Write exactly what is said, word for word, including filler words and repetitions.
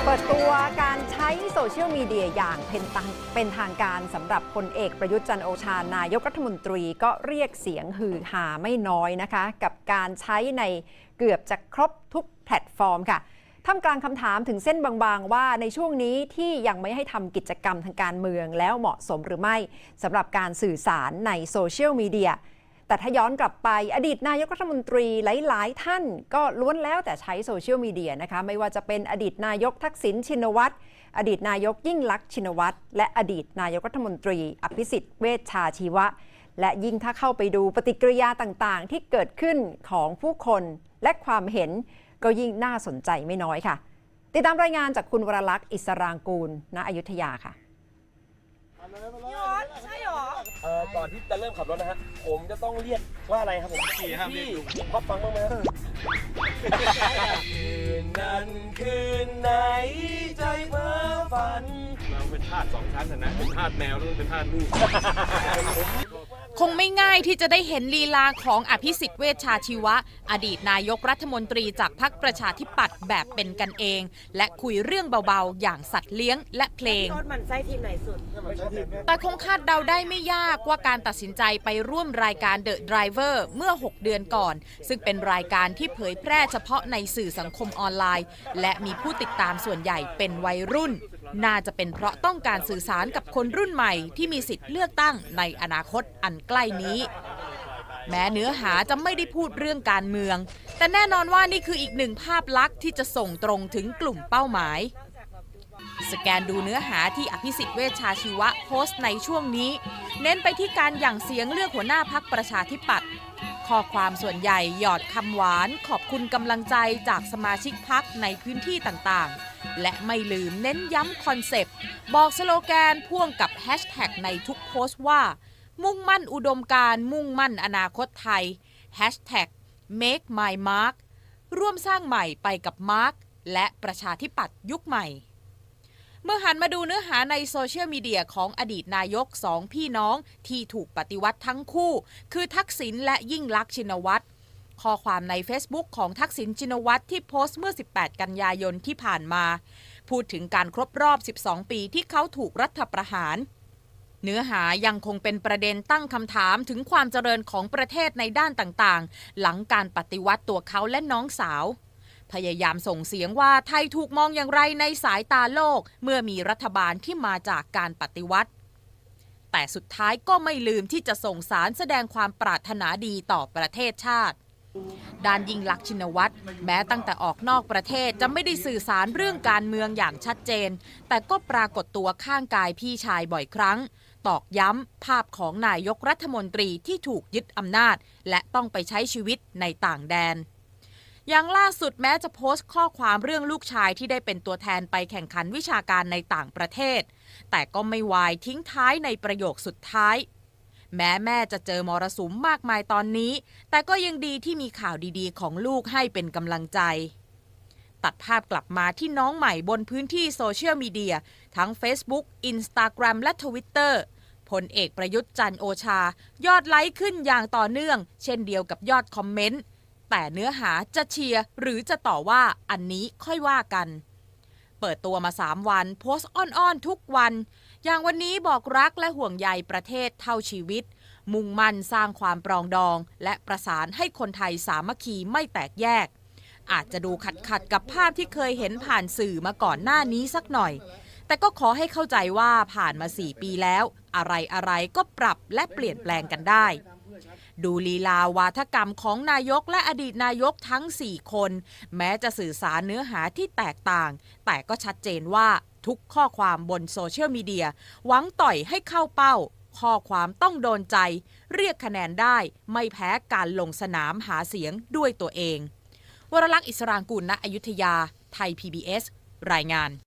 เปิดตัวการใช้โซเชียลมีเดียอย่างเป็นทางเป็นทางการสำหรับพลเอกประยุทธ์จันทร์โอชานายกรัฐมนตรีก็เรียกเสียงฮือฮาไม่น้อยนะคะกับการใช้ในเกือบจะครบทุกแพลตฟอร์มค่ะท่ามกลางคำถามถึงเส้นบางๆว่าในช่วงนี้ที่ยังไม่ให้ทำกิจกรรมทางการเมืองแล้วเหมาะสมหรือไม่สำหรับการสื่อสารในโซเชียลมีเดียแต่ถ้าย้อนกลับไปอดีตนายกรัฐมนตรีหลายๆท่านก็ล้วนแล้วแต่ใช้โซเชียลมีเดียนะคะไม่ว่าจะเป็นอดีตนายกทักษิณชินวัตรอดีตนายกยิ่งลักษณ์ชินวัตรและอดีตนายกรัฐมนตรีอภิสิทธิ์เวชชาชีวะและยิ่งถ้าเข้าไปดูปฏิกิริยาต่างๆที่เกิดขึ้นของผู้คนและความเห็นก็ยิ่งน่าสนใจไม่น้อยค่ะติดตามรายงานจากคุณวรลักษณ์อิสรางกูลณอยุธยาค่ะยอดใช่หรอเอ่อก่อนที่จะเริ่มขับรถนะฮะผมจะต้องเรียกว่าอะไรครับผมพี่ครับพี่พอฟังบ้างไหมคืนนั้นคืนไหนใจเพ้อฝันเราเป็นทาสสองชั้นนะเป็นทาสแมวแล้วเป็นทาสลูกคงไม่ง่ายที่จะได้เห็นลีลาของอภิสิทธิ์เวชชาชีวะอดีตนายกรัฐมนตรีจากพรรคประชาธิปัตย์แบบเป็นกันเองและคุยเรื่องเบาๆอย่างสัตว์เลี้ยงและเพลงมันไส้ทีมไหนสุดแต่คงคาดเดาได้ไม่ยากว่าการตัดสินใจไปร่วมรายการ The Driver เมื่อหกเดือนก่อนซึ่งเป็นรายการที่เผยแพร่เฉพาะในสื่อสังคมออนไลน์และมีผู้ติดตามส่วนใหญ่เป็นวัยรุ่นน่าจะเป็นเพราะต้องการสื่อสารกับคนรุ่นใหม่ที่มีสิทธิ์เลือกตั้งในอนาคตอันใกล้นี้แม้เนื้อหาจะไม่ได้พูดเรื่องการเมืองแต่แน่นอนว่านี่คืออีกหนึ่งภาพลักษณ์ที่จะส่งตรงถึงกลุ่มเป้าหมายสแกนดูเนื้อหาที่อภิสิทธิ์เวชชาชีวะโพสต์ในช่วงนี้เน้นไปที่การหยั่งเสียงเลือกหัวหน้าพรรคประชาธิปัตย์ข้อความส่วนใหญ่หยอดคำหวานขอบคุณกำลังใจจากสมาชิกพรรคในพื้นที่ต่างๆและไม่ลืมเน้นย้ำคอนเซปต์บอกสโลแกนพ่วงกับแฮชแท็กในทุกโพสต์ว่ามุ่งมั่นอุดมการณ์มุ่งมั่นอนาคตไทยแฮชแท็ก make my mark ร่วมสร้างใหม่ไปกับมาร์คและประชาธิปัตย์ยุคใหม่เมื่อหันมาดูเนื้อหาในโซเชียลมีเดียของอดีตนายกสองพี่น้องที่ถูกปฏิวัติทั้งคู่คือทักษิณและยิ่งลักษณ์ชินวัตรข้อความใน Facebook ของทักษิณชินวัตรที่โพสต์เมื่อสิบแปดกันยายนที่ผ่านมาพูดถึงการครบรอบสิบสองปีที่เขาถูกรัฐประหารเนื้อหายังคงเป็นประเด็นตั้งคำถามถึงความเจริญของประเทศในด้านต่างๆหลังการปฏิวัติตัวเขาและน้องสาวพยายามส่งเสียงว่าไทยถูกมองอย่างไรในสายตาโลกเมื่อมีรัฐบาลที่มาจากการปฏิวัติแต่สุดท้ายก็ไม่ลืมที่จะส่งสารแสดงความปรารถนาดีต่อประเทศชาติด้านยิ่งลักษณ์ชินวัตรแม้ตั้งแต่ออกนอกประเทศจะไม่ได้สื่อสารเรื่องการเมืองอย่างชัดเจนแต่ก็ปรากฏตัวข้างกายพี่ชายบ่อยครั้งตอกย้ำภาพของนายกรัฐมนตรีที่ถูกยึดอำนาจและต้องไปใช้ชีวิตในต่างแดนอย่างล่าสุดแม้จะโพสต์ข้อความเรื่องลูกชายที่ได้เป็นตัวแทนไปแข่งขันวิชาการในต่างประเทศแต่ก็ไม่วายทิ้งท้ายในประโยคสุดท้ายแม้แม่จะเจอมรสุมมากมายตอนนี้แต่ก็ยังดีที่มีข่าวดีๆของลูกให้เป็นกำลังใจตัดภาพกลับมาที่น้องใหม่บนพื้นที่โซเชียลมีเดียทั้ง Facebook Instagram และ Twitter พลเอกประยุทธ์จันทร์โอชายอดไลค์ขึ้นอย่างต่อเนื่องเช่นเดียวกับยอดคอมเมนต์แต่เนื้อหาจะเชียร์หรือจะต่อว่าอันนี้ค่อยว่ากันเปิดตัวมาสามวันโพสต์อ้อนๆทุกวันอย่างวันนี้บอกรักและห่วงใยประเทศเท่าชีวิตมุ่งมั่นสร้างความปรองดองและประสานให้คนไทยสามัคคีไม่แตกแยกอาจจะดูขัดขัดกับภาพที่เคยเห็นผ่านสื่อมาก่อนหน้านี้สักหน่อยแต่ก็ขอให้เข้าใจว่าผ่านมาสี่ปีแล้วอะไรอะไรก็ปรับและเปลี่ยนแปลงกันได้ดูลีลาวาทกรรมของนายกและอดีตนายกทั้งสี่คนแม้จะสื่อสารเนื้อหาที่แตกต่างแต่ก็ชัดเจนว่าทุกข้อความบนโซเชียลมีเดียหวังต่อยให้เข้าเป้าข้อความต้องโดนใจเรียกคะแนนได้ไม่แพ้การลงสนามหาเสียงด้วยตัวเองวรลักษณ์อิสรางกูล ณ อยุธยาไทย พี บี เอส รายงาน